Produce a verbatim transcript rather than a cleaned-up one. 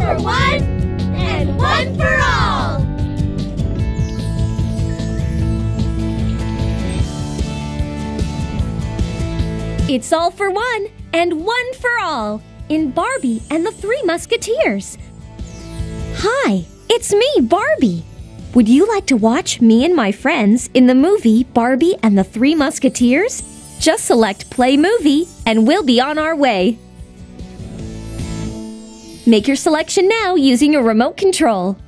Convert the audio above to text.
for one and one for all. It's all for one and one for all in Barbie and the Three Musketeers. Hi, it's me, Barbie. Would you like to watch me and my friends in the movie Barbie and the Three Musketeers? Just select Play Movie and we'll be on our way. Make your selection now using your remote control.